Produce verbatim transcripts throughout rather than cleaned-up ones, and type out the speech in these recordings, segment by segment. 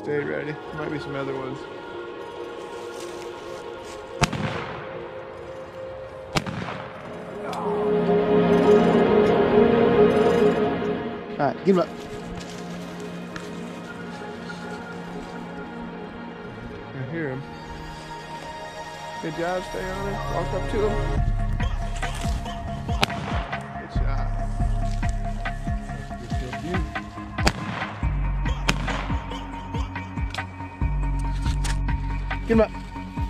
Stay ready. Might be some other ones. All right, give him up. I hear him. Good job, stay on him. Walk up to him. Good shot. Good view. Give him up.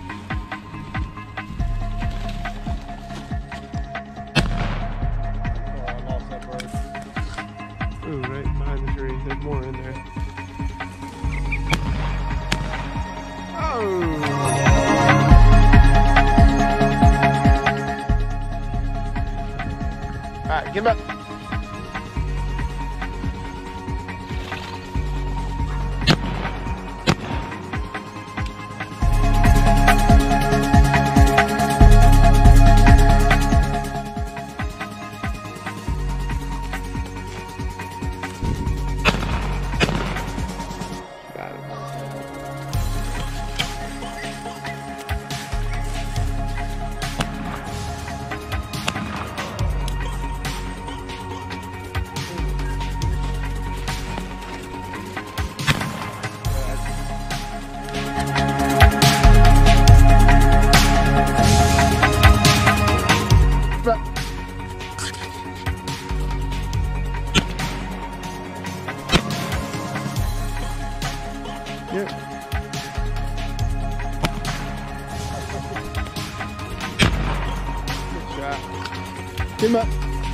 Ooh, right behind the tree. There's more in there. Oh! All right, give him up. Got him. Yep. Good shot. Give him up.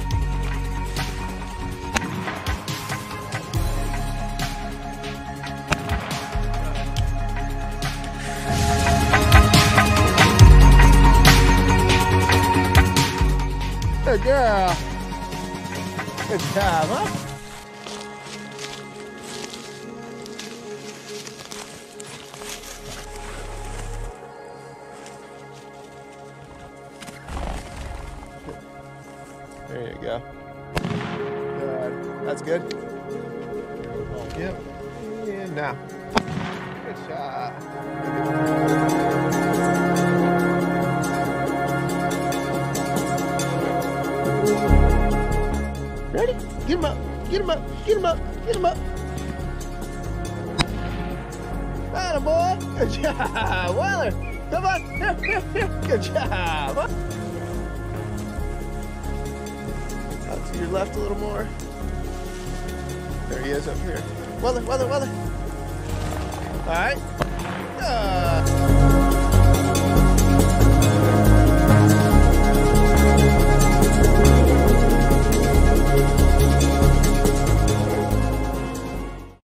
Good girl. Good job, huh? There you go. Good. That's good. Yep. And now. Good shot. Ready? Get him up. Get him up. Get him up. Get him up. Atta boy. Good job. Weller. Come on. Here, here, here. Good job. Huh? Out to your left a little more. There he is up here. Weller, Weller, Weller. All right. Uh.